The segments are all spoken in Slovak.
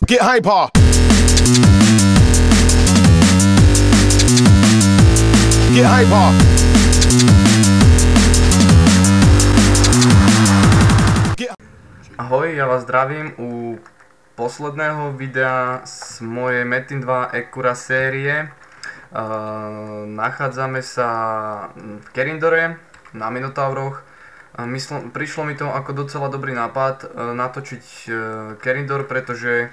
Get hyper. Get hyper. Ahoj, ja vás zdravím u posledného videa z mojej Metin 2 Ekura série. Nachádzame sa v Kerindore na Minotauroch. Prišlo mi to ako docela dobrý nápad natočiť Kerindor, pretože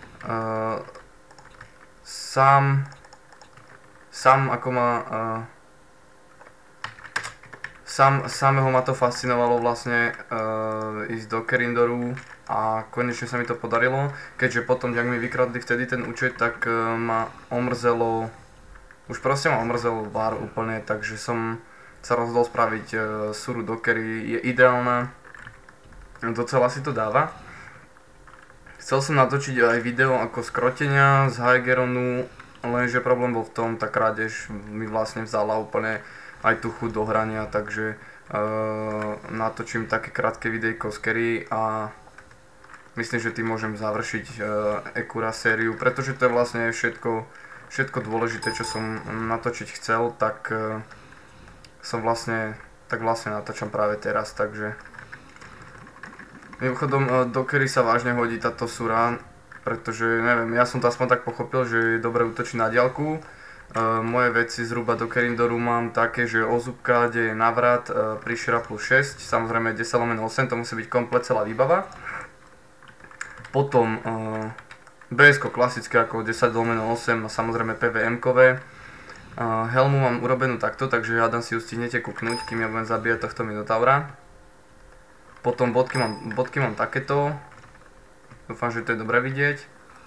samého ma to fascinovalo vlastne ísť do Kerindoru a konečne sa mi to podarilo, keďže potom, ak mi vykradli vtedy ten účet, tak ma omrzelo, už proste ma omrzel bar úplne, takže som sa rozhodol spraviť suru do Kery. Je ideálna, docela si to dáva. Chcel som natočiť aj video ako skrotenia z Haigeronu, lenže problém bol v tom, tá krádež mi vlastne vzala úplne aj tú chuť do hrania, takže natočím také krátke videjko z Kery a myslím, že tým môžem završiť Ekura sériu, pretože to je vlastne všetko dôležité, čo som natočiť chcel, tak vlastne natáčam práve teraz, takže mimochodom do Kery sa vážne hodí táto sura, pretože neviem, ja som to aspoň tak pochopil, že je dobre útočiť na diaľku. Moje veci zhruba do Kerindoru mám také, že ozúbka, kde je navrat, príšera plus 6, samozrejme 10/8, to musí byť komplet celá výbava. Potom BS-ko klasické ako 10/8 a samozrejme PVM-kové. Helmu mám urobenú takto, takže hádam si ju stihnete kúknuť, kým ja budem zabíjať tohto Minotaura. Potom bodky mám takéto, dúfam, že to je dobre vidieť.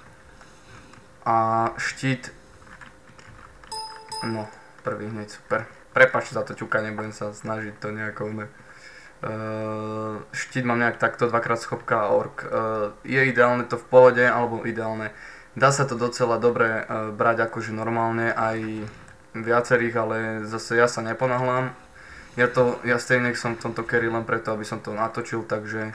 A štít, no prvý hneď, super. Prepáčte za to ťukanie, budem sa snažiť to nejako štít mám nejak takto, dvakrát schopka a ork. Je ideálne to v pohode, alebo ideálne. Dá sa to docela dobre brať akože normálne aj viacerých, ale zase ja sa neponáhľam. Ja stejne som v tomto Kery len preto, aby som to natočil, takže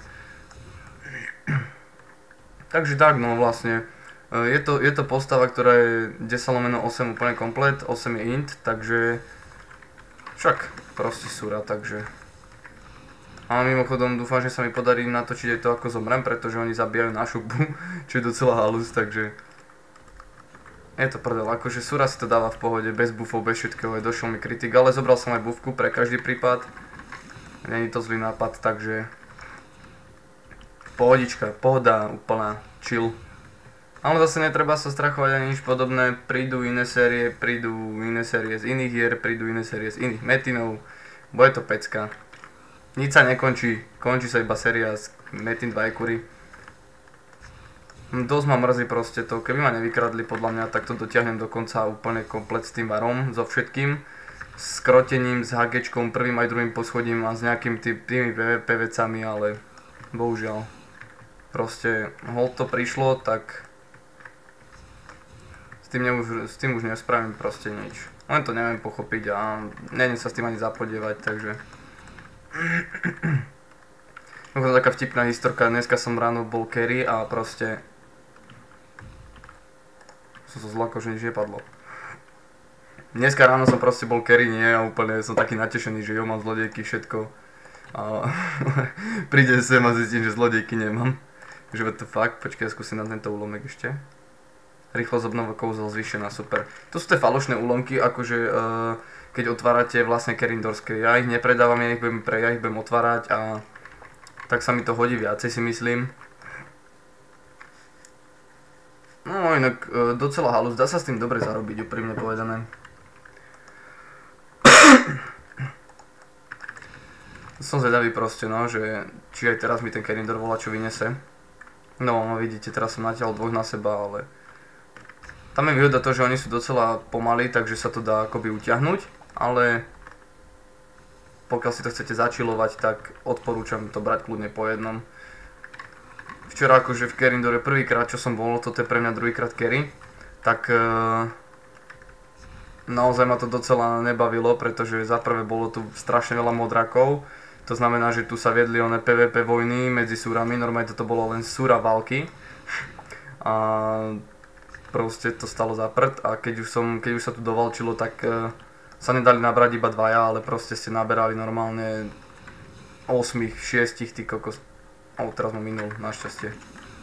tak, no vlastne. Je to postava, ktorá je 10/8 úplne komplet, 8 je int, takže však proste sura, takže. A mimochodom dúfam, že sa mi podarí natočiť aj to, ako zomrem, pretože oni zabíjajú na šubu, čo je docela halus, takže je to prdel, akože sura si to dáva v pohode, bez buffov, bez všetkého, došiel mi kritik, ale zobral som aj buffku pre každý prípad. Není to zlý nápad, takže pohodička, pohoda, úplná chill. Ale zase netreba sa strachovať ani nič podobné, prídu iné série z iných hier, prídu iné série z iných metinov, bude to pecka. Nič sa nekončí, končí sa iba séria z Metin 2 Ekury. Dosť ma mrzí proste to, keby ma nevykradli podľa mňa, tak to dotiahnem do konca úplne komplet s tým varom, so všetkým. S krotením, s HGčkom, prvým aj druhým poschodím a s nejakým tými PvP vecami, ale bohužiaľ. Proste hold to prišlo, tak s tým už nespravím proste nič. Len to neviem pochopiť a neviem sa s tým ani zapodievať, takže taká vtipná historka, dneska som ráno bol Kery a proste som sa zlako, že nič nepadlo. Dneska ráno som proste bol Kery, nie, a úplne som taký natešený, že jo, mám zlodejky, všetko. A príde sem a zistím, že zlodejky nemám. Že what the fuck, počkaj, ja skúsim na tento úlomek ešte. Rýchlosť obnova kouzel zvýšená, super. To sú tie falošné úlomky, akože keď otvárate vlastne kerindorské. Ja ich nepredávam, ja ich budem otvárať a tak sa mi to hodí viacej, si myslím. No inak docela halus, dá sa s tým dobre zarobiť, úprimne povedané. Som zvedavý proste, no, že či aj teraz mi ten Kerindor volá, čo vynese. No, vidíte, teraz som natiaľ dvoch na seba, ale tam je výhoda to, že oni sú docela pomalí, takže sa to dá akoby utiahnuť, ale pokiaľ si to chcete začilovať, tak odporúčam to brať kľudne po jednom. Včera akože v Kerindore prvýkrát, čo som bol, toto je pre mňa druhýkrát Kery, tak naozaj ma to docela nebavilo, pretože za prvé bolo tu strašne veľa modrakov. To znamená, že tu sa viedli oné PvP vojny medzi súrami, normálne toto bolo len súra války. a proste to stalo za prd a keď už sa tu dovalčilo, tak sa nedali nabrať iba dvaja, ale proste ste naberali normálne 8, 6, ty kokos. Teraz ma minul, našťastie.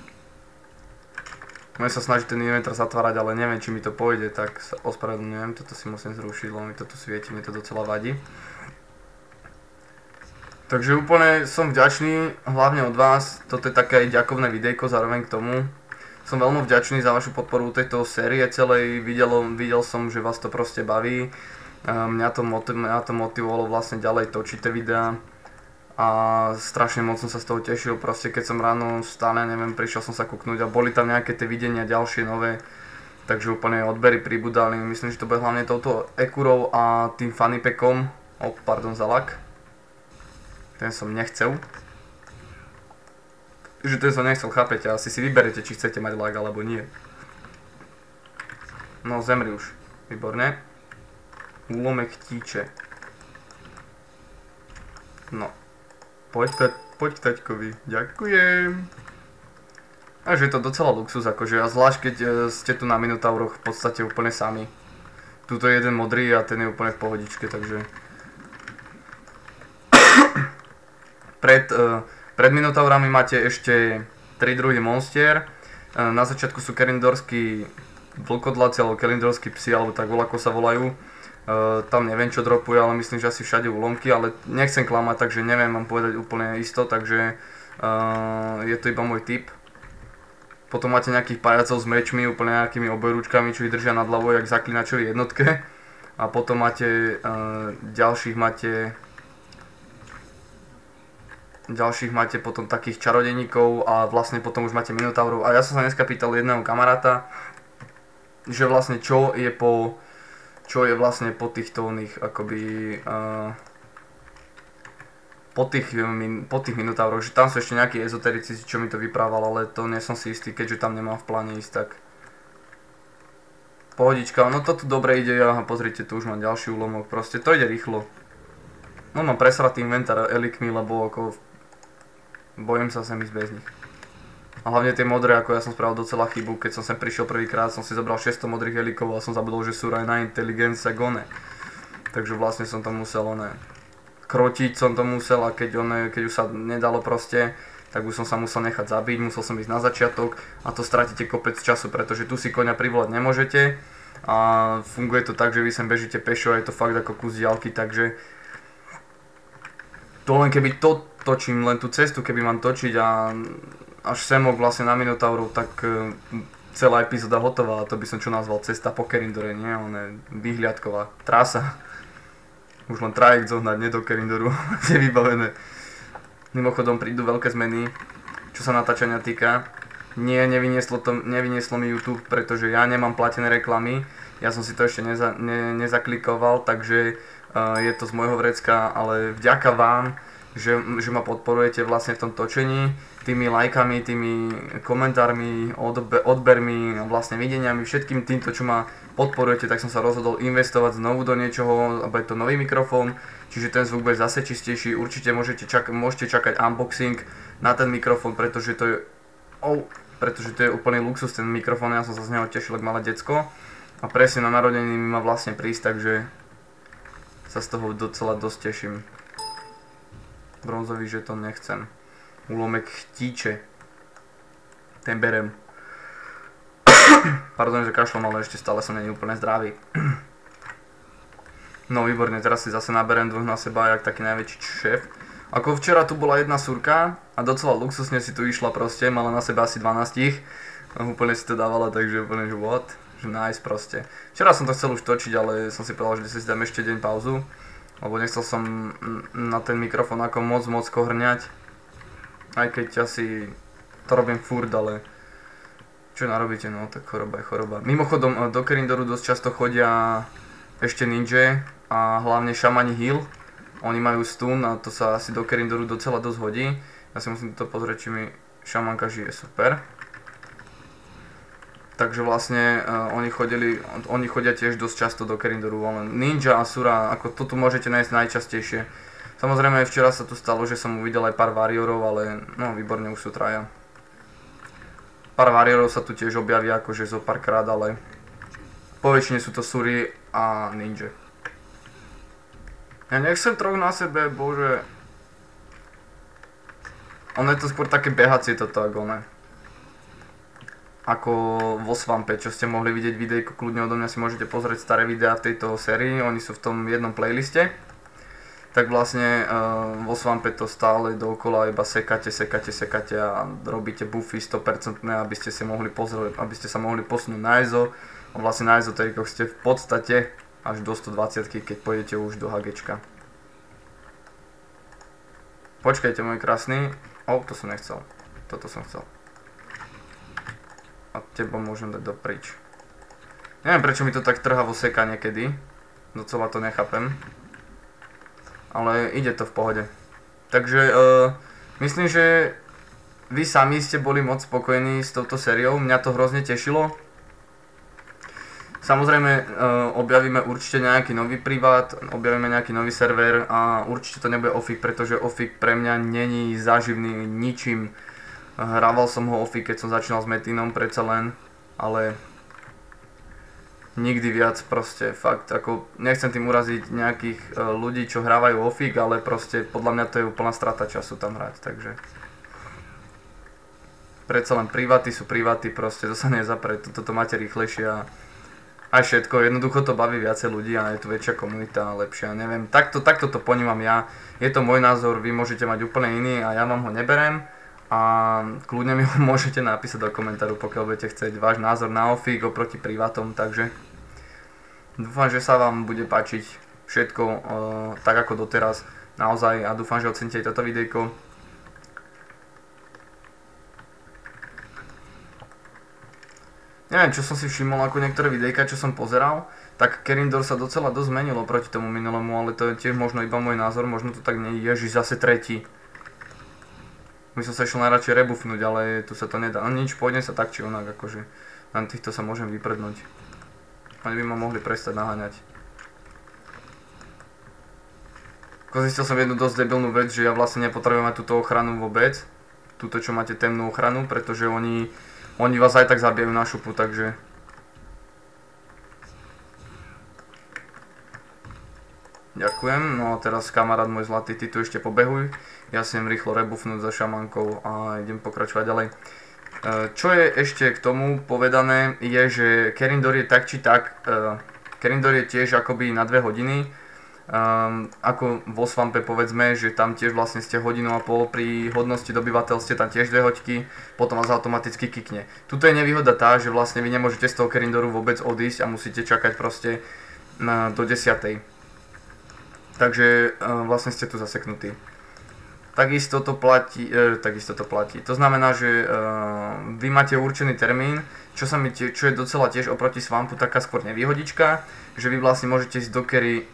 Môžem sa snažiť ten inventar zatvárať, ale neviem, či mi to pôjde, tak sa ospravedlňujem. Toto si musím zrušiť, lebo mi to tu svieti, mi to docela vadí. Takže úplne som vďačný, hlavne od vás. Toto je také ďakovné videjko zároveň k tomu. Som veľmi vďačný za vašu podporu tejto série celej. Videl som, že vás to proste baví. Mňa to motivovalo vlastne ďalej točiť tie videá. A strašne moc som sa z toho tešil, proste keď som ráno vstal, neviem, prišiel som sa kúknúť a boli tam nejaké tie videnia ďalšie nové, takže úplne odbery pribudali, myslím, že to bude hlavne touto Ekurou a tým Funny Packom, pardon za lag, ten som nechcel, chápete, asi si vyberete, či chcete mať lag alebo nie. No zemri už, výborne, úlomek tíče, no. Poď taťkovi, ďakujem. Takže je to docela luxus, akože, a zvlášť keď ste tu na Minotauroch v podstate úplne sami. Tuto je jeden modrý a ten je úplne v pohodičke, takže... Pred Minotaurami máte ešte 3 druhy monstier. Na začiatku sú kerindorskí vlkodlaci, alebo kerindorskí psi, alebo tak voľako sa volajú. Tam neviem čo dropuje, ale myslím, že asi všade úlomky, ale nechcem klamať, takže neviem vám povedať úplne isto, takže je to iba môj tip. Potom máte nejakých pajacov s mečmi, úplne nejakými obojručkami, čo ich držia nad hlavou, jak zaklinačovi jednotke. A potom máte ďalších máte potom takých čarodejníkov a vlastne potom už máte Minotaurov. A ja som sa dneska pýtal jedného kamaráta, že vlastne čo je vlastne po týchto oných akoby po tých Minotauroch, že tam sú ešte nejakí ezoterici, čo mi to vyprával, ale to nie som si istý, keďže tam nemám v pláne ísť, tak pohodička, no to tu dobre ide, aha, pozrite, tu už mám ďalší úlomok, proste to ide rýchlo. No mám presratý inventár elikmi, lebo ako bojím sa sem ísť bez nich. A hlavne tie modré, ako ja som spravil docela chybu, keď som sem prišiel prvýkrát, som si zobral 600 modrých helikov a som zabudol, že sú aj na inteligencia gone. Takže vlastne som to musel krotiť som to musel a keď už sa nedalo proste, tak už som sa musel nechať zabiť, musel som ísť na začiatok a to stratíte kopec času, pretože tu si koňa privolať nemôžete a funguje to tak, že vy sem bežíte pešo a je to fakt ako kus diaľky, takže to len keby to točím, len tú cestu keby mám točiť a až semok vlastne na Minotaurov, tak celá epizóda hotová, a to by som čo nazval cesta po Kerindore, nie? Ona je vyhliadková trasa. Už len trajekt zohnať, nie do Kerindoru, je vybavené. Mimochodom prídu veľké zmeny, čo sa natáčania týka. Nie, nevynieslo mi YouTube, pretože ja nemám platené reklamy. Ja som si to ešte nezaklikoval, takže je to z môjho vrecka, ale vďaka vám, že ma podporujete vlastne v tom točení, tými lajkami, tými komentármi, odbermi, vlastne videniami, všetkým týmto, čo ma podporujete, tak som sa rozhodol investovať znovu do niečoho, a bude to nový mikrofón, čiže ten zvuk bude zase čistejší, určite môžete čakať unboxing na ten mikrofón, pretože to je úplný luxus ten mikrofón, ja som sa z neho tešil ako malé decko a presne na narodeniny mi má vlastne prísť, takže sa z toho docela dosť teším. Bronzový žetón nechcem. Úlomek chtíče. Ten berem. Pardon, že kašlom, ale ešte stále som není úplne zdravý. No výborne, teraz si zase naberem dvoch na seba, jak taký najväčší šéf. Ako včera tu bola jedna surka a docela luxusne si tu išla proste, mala na seba asi 12. A úplne si to dávala, takže úplne, že what? Že nice proste. Včera som to chcel už točiť, ale som si povedal, že si dám ešte deň pauzu. Lebo nechcel som na ten mikrofón ako moc kohrňať. Aj keď asi to robím furt, ale čo narobíte, no tak choroba je choroba. Mimochodom do Kerindoru dosť často chodia ešte ninja a hlavne šamani heal. Oni majú stun a to sa asi do Kerindoru docela dosť hodí. Ja si musím to pozrieť, či mi šamanka žije, super. Takže vlastne oni chodia tiež dosť často do Kerindoru, ale ninja a sura, ako to tu môžete nájsť najčastejšie. Samozrejme včera sa tu stalo, že som uvidel aj pár warriorov, ale no výborne už sú traja. Pár variérov sa tu tiež objaví akože zo párkrát, ale po väčšine sú to Suri a Ninja. Ja nechcem troch na sebe, bože. Ono je to skôr také behacie toto agone. Ako vo Swampe, čo ste mohli vidieť videjko, kľudne odo mňa si môžete pozrieť staré videá v tejto sérii, oni sú v tom jednom playliste. Tak vlastne vo Swampe to stále dookola iba sekáte a robíte buffy 100%, aby ste si mohli pozrieť, aby ste sa mohli posunúť na EZO. A vlastne na ezoterikoch ste v podstate až do 120, keď pôjdete už do HGčka. Počkajte, môj krásny. To som nechcel. Toto som chcel. A teba môžem dať doprič. Neviem, prečo mi to tak trhavo seká niekedy. Docela to nechápem. Ale ide to v pohode. Takže myslím, že vy sami ste boli moc spokojní s touto sériou. Mňa to hrozne tešilo. Samozrejme objavíme určite nejaký nový privát, objavíme nejaký nový server a určite to nebude Ofik, pretože Ofik pre mňa není záživný ničím. Hrával som ho Ofik, keď som začínal s Metinom predsa len, ale nikdy viac proste, fakt, ako nechcem tým uraziť nejakých ľudí, čo hrávajú Ofik, ale proste podľa mňa to je úplná strata času tam hrať, takže predsa len priváty sú priváty, proste to sa nezapre, toto máte rýchlejšie a aj všetko, jednoducho to baví viacej ľudí a je tu väčšia komunita, lepšia, neviem, takto to ponímam ja, je to môj názor, vy môžete mať úplne iný a ja vám ho neberem a kľudne mi ho môžete napísať do komentáru, pokiaľ budete chcieť váš názor na Ofik oproti privátom, takže dúfam, že sa vám bude páčiť všetko tak ako doteraz, naozaj, a dúfam, že oceníte aj toto videjko. Neviem, čo som si všimol, ako niektoré videjka, čo som pozeral, tak Kerindor sa docela dosť zmenilo proti tomu minulému, ale to je tiež možno iba môj názor, možno to tak nie je, Ježiš, zase tretí. My som sa išiel najradšej rebuffnúť, ale tu sa to nedá, no nič, pôjdem sa tak či onak, akože na týchto sa môžem vyprednúť. Oni by ma mohli prestať naháňať. Zistil som jednu dosť debilnú vec, že ja vlastne nepotrebujem mať túto ochranu vôbec, túto čo máte temnú ochranu, pretože oni vás aj tak zabijajú na šupu, takže ďakujem, no a teraz kamarát môj zlatý, ty tu ešte pobehuj, ja si idem rýchlo rebuffnúť za šamankou a idem pokračovať ďalej. Čo je ešte k tomu povedané, je, že Kerindor je tak či tak, Kerindor je tiež akoby na 2 hodiny, ako vo Swampe povedzme, že tam tiež vlastne ste 1,5 hodiny pri hodnosti dobyvateľ ste tam tiež 2 hoďky, potom vás automaticky kikne. Tuto je nevýhoda tá, že vlastne vy nemôžete z toho Kerindoru vôbec odísť a musíte čakať proste do 10. Takže vlastne ste tu zaseknutí. Takisto to platí. To znamená, že vy máte určený termín, čo je docela tiež oproti Swampu taká skôr nevýhodička, že vy vlastne môžete ísť do Kerry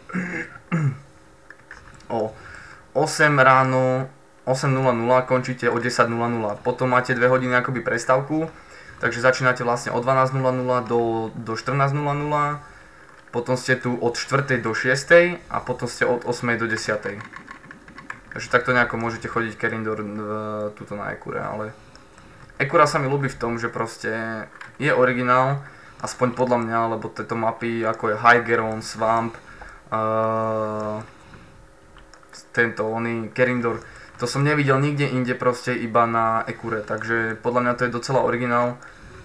o 8 ráno, 8:00, končíte o 10:00, potom máte 2 hodiny akoby prestávku, takže začínate vlastne od 12:00 do 14:00, potom ste tu od 4:00 do 6:00 a potom ste od 8:00 do 10:00. Takže takto nejako môžete chodiť Kerindor tuto na Ekure, ale Ekura sa mi ľúbi v tom, že proste je originál, aspoň podľa mňa, lebo tieto mapy ako je Highgeron, Swamp, Kerindor, to som nevidel nikde inde proste iba na Ekure, takže podľa mňa to je docela originál.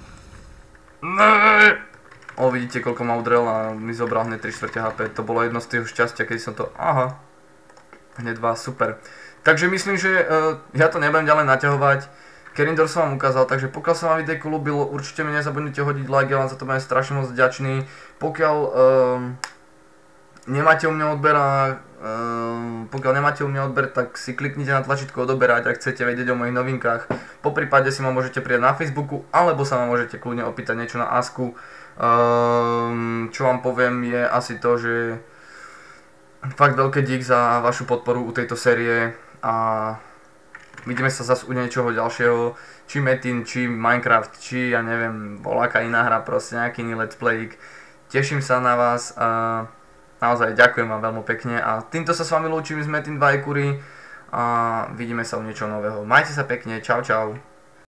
Vidíte koľko ma udrel a mi zobral hneď 3/4 HP, to bolo jedno z tých šťastia, keď som to, hneď 2, super. Takže myslím, že ja to nebudem ďalej naťahovať. Kerindor som vám ukázal, takže pokiaľ sa vám videjko ľúbilo, určite mi nezabudnite hodiť like, ja vám za to budem strašne moc vďačný. Pokiaľ nemáte u mňa odber, tak si kliknite na tlačítko odoberať, ak chcete vedieť o mojich novinkách. Poprípade si ma môžete prijať na Facebooku, alebo sa ma môžete kľudne opýtať niečo na Asku. Čo vám poviem je asi to, že fakt veľké dík za vašu podporu u tejto série a vidíme sa zase u niečoho ďalšieho, či Metin, či Minecraft, či ja neviem, voľaká iná hra, proste nejaký iný let's play. Teším sa na vás a naozaj ďakujem vám veľmi pekne a týmto sa s vami lúčim z Metin 2 Ekury a vidíme sa u niečoho nového. Majte sa pekne, čau čau.